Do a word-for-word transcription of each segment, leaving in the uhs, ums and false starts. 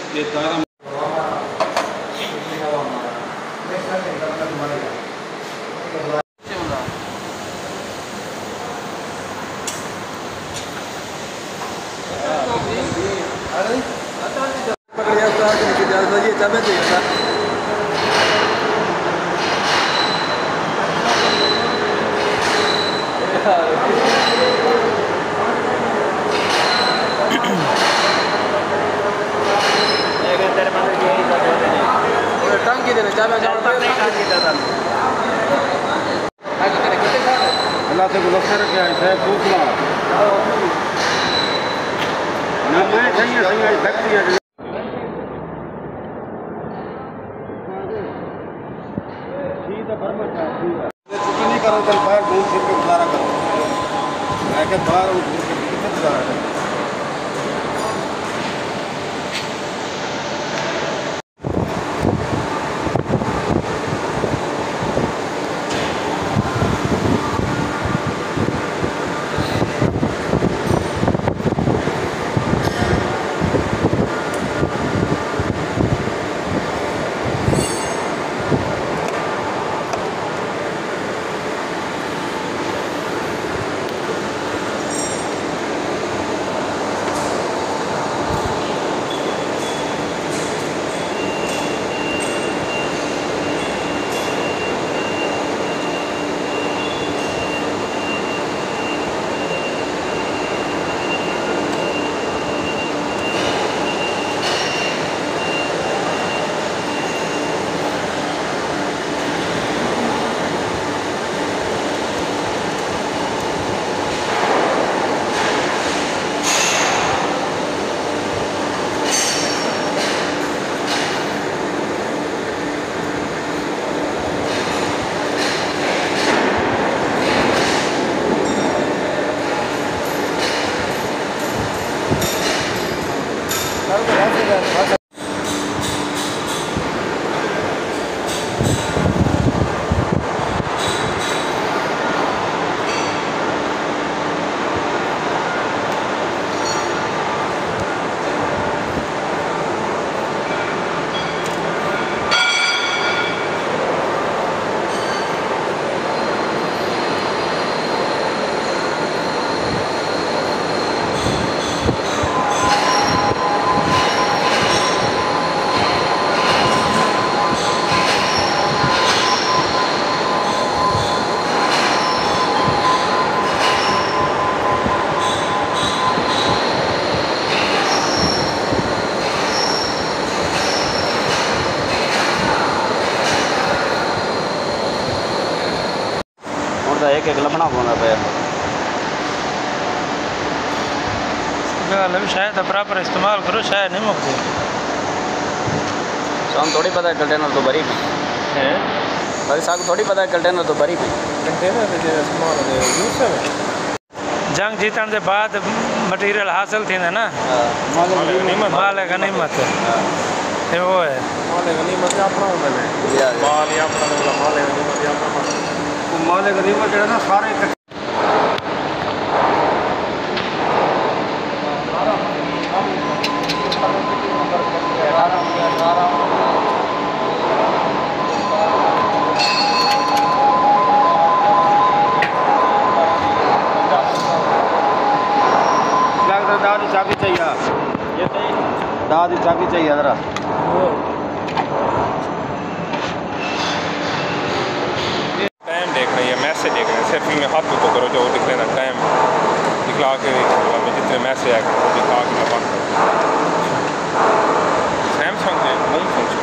ये तारा टंकी देना चाहे अल्लाह से गुलफर क्या है पूछना ना मैं सही है सही है फैक्ट्री है सीधा फरमान है छुट्टी नहीं करो कल बाहर घूम फिर के गुजारा करो मैं के बाहर घूम फिर के कितना गुजारा करो एक एक लबना पौना पे गल शायद बराबर इस्तेमाल करो शायद नहीं मुकती शाम थोड़ी पता है कंटेनर तो भरी भी है भाई साहब थोड़ी पता है कंटेनर तो भरी भी कंटेनर जे इस्तेमाल है यूज है जंग जीतन के बाद मटेरियल हासिल थी ना माल गनीमत ये वो है माल गनीमत अपना होंदा है माल या अपना माल गनीमत या अपना माल गनीमत जेड़ा ना सारे दादी चाबी चाहिए दादी चाबी चाहिए जरा टाइम देख रही है मैसेज देख रहे हैं सिर्फ में हाथ तो करो जो दिख रहे टाइम दिखला के जितने मैसेज आए दिखा के मैं बंद सैमसंग है नई फंक्शन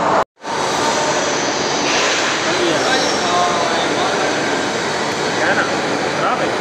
है ना खराब है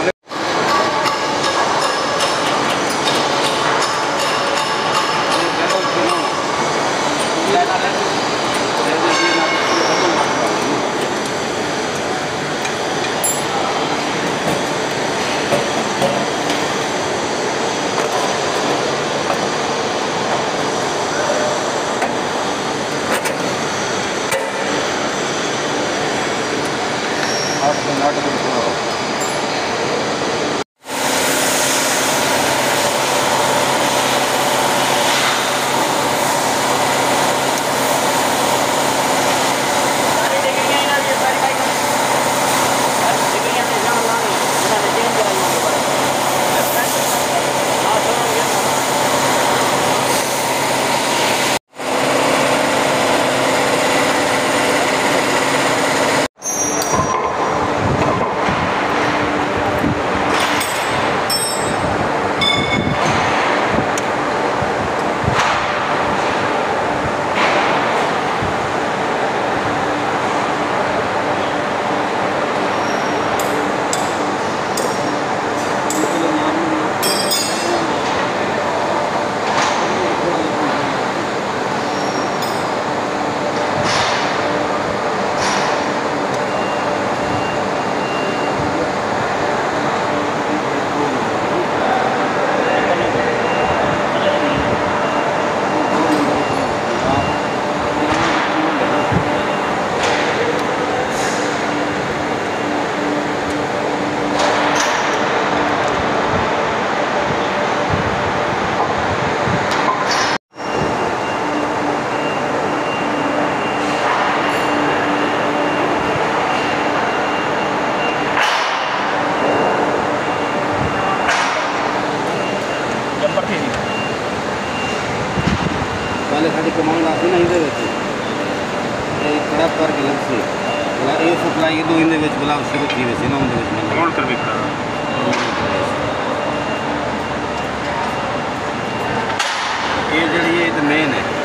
कमांड आती ना इधर ਵਿੱਚ ਇਹ ਕੜਾ ਕਰਕੇ ਲੱਗਦੀ ਬਲਾ ਇਹ ਸਪਲਾਈ ਇਹ ਦੋ ਇਹਦੇ ਵਿੱਚ ਬਲਾ ਉਸੇ ਵਿੱਚ ਹੀ ਵਿੱਚ ਨਾ ਉਹਦੇ ਵਿੱਚ ਮੈਂ कौन कर बिकता ਇਹ ਜਿਹੜੀ ਇਹ ਤਾਂ ਮੇਨ ਹੈ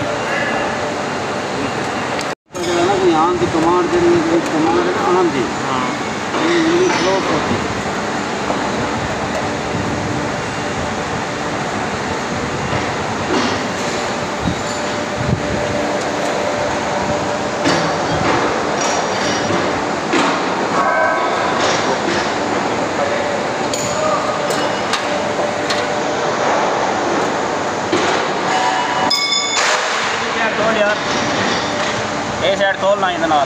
ਜਿਹੜਾ ਨਾ ਕੋਈ ਆਨ ਦੀ ਕਮਾਂਡ ਜਿਹੜੀ ਹੈ ਕਮਾਂਡ ਹੈ ਨਾ ਆਨ ਦੀ हाँ ਇਹ ਜਿਹੜੀ ਫਲੋ ਹੋਤੀ ਇਹ ਸਾਈਡ ਖੋਲ ਨਾ ਇਹਦੇ ਨਾਲ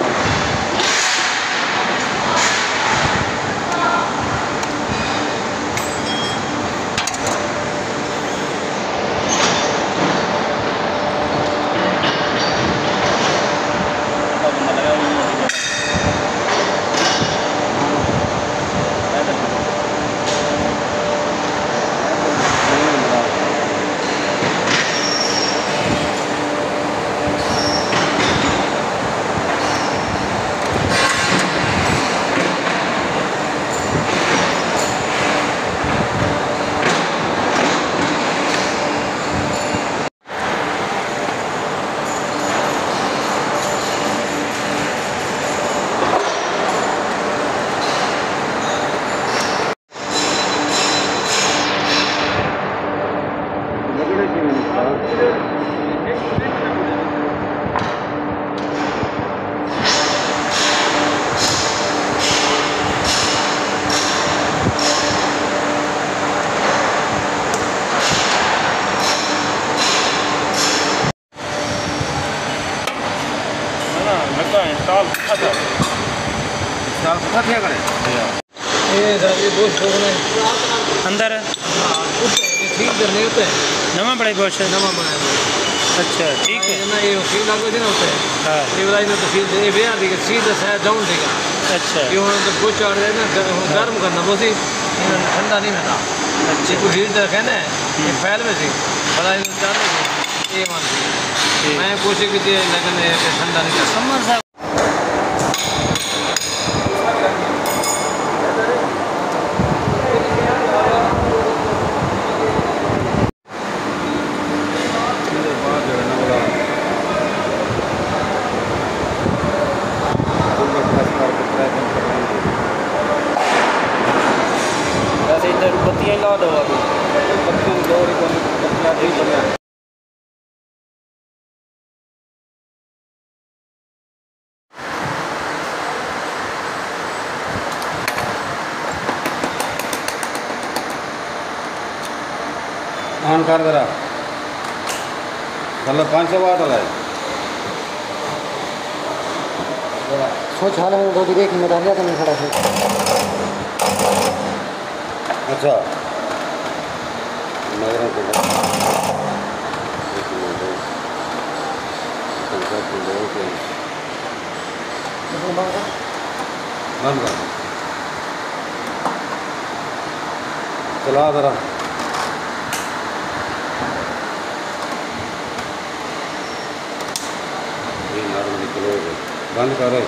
इंस्टॉल अच्छा ਸਾਲ ਕਿੱਥੇ ਕਰੇ ये सर ये बोश होने अंदर ਠੀਕ ਕਰਨੇ ਹੋਤੇ नवा बड़े बोश है ਨਵਾਂ ਬਣਾਇਆ अच्छा ठीक है ना ये ठीक लागो जी ना होते हाँ ये वाला ना तफसील दे बयां दी सीधा सा डाउन देगा अच्छा ये होने तो कुछ और ना गर्म करना बोसी ठंडा नहीं होता अच्छे को हीट रखे ना ये फैल में सी बड़ा ये चालू ये मान सी मैं कोशिश की थी लेकिन ठंडा नहीं करता समर साहब इधर बत्तियाँ ला दो अभी बत्ती दो बत्तियाँ ठीक बना ऑन कर जरा मतलब पाँच सौ वाट वाला है सोच हाल में दो एक मिनट आ गया तो नहीं खड़ा है अच्छा नगरों के बाद एक मिनट पंचायत में लोगों के बंद कर चला जरा ये नॉर्मली क्लोज है बंद करो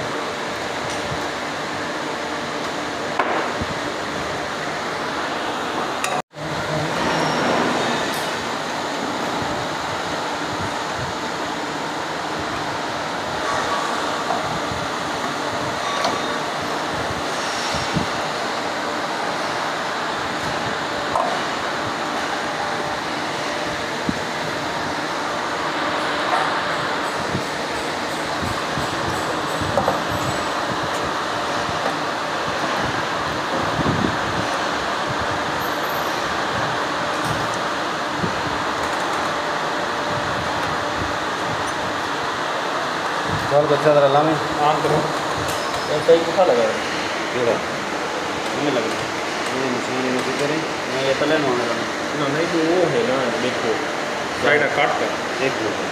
चल बच्चा जरा लामे ऑन करो ऐसा ही कितना लगा केड़ा नहीं लग रहा ये मशीन में किधर है मैं ये पहले नॉन लगा ना नहीं तो वो है ना देखो साइड काट कर एक मिनट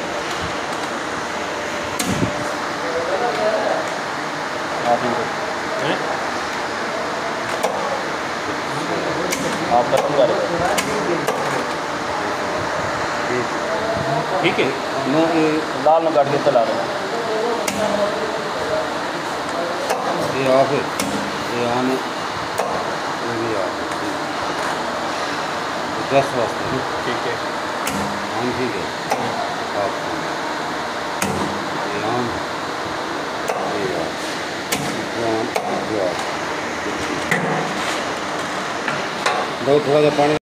आप इनको हैं आप खत्म कर ठीक है लाल में काट के तला रहे ये ऑफ है ये ऑन है ये भी ऑफ है दस वास्ते ठीक है ऑन ठीक है ऑफ ये ऑन ये ऑफ ये ऑन ये ऑफ दो थोड़ा सा पानी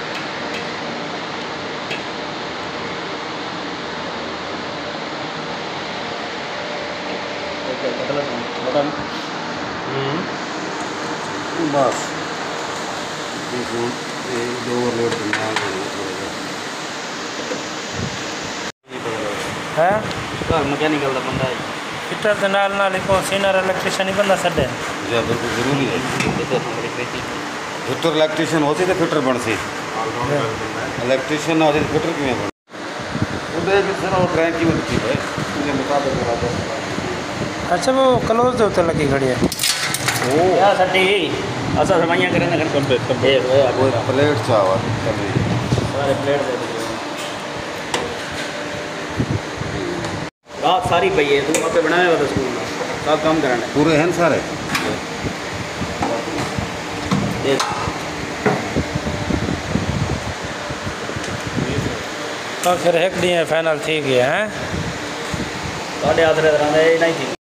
बटन बस दो ओवरलोड करना है घर मैकेनिकल का बंदा है फिटर के नाल नाल को सीनियर इलेक्ट्रिशियन ही बंदा सडे बिल्कुल जरूरी है फिटर इलेक्ट्रिशियन होती तो फिटर बन सी इलेक्ट्रिशियन ना होती तो फिटर किमें बन उधर भी सर वो ट्रैक की बनती है मुझे मुताबिक बराबर अच्छा वो क्लोज दे उत्ते लगी खड़ी है ओ क्या सट्टी असा सरमाइयां करें ना कंप्लीट कंप्लीट वो प्लेट चावा चल रही है सारे प्लेट दे दीजिए रात सारी पई है तू आपे बनाया हुआ था स्कूल में सब काम कराना पूरे हैं सारे देख तो फिर एक डी फाइनल थी गया है साढ़े आठ रहे नहीं थी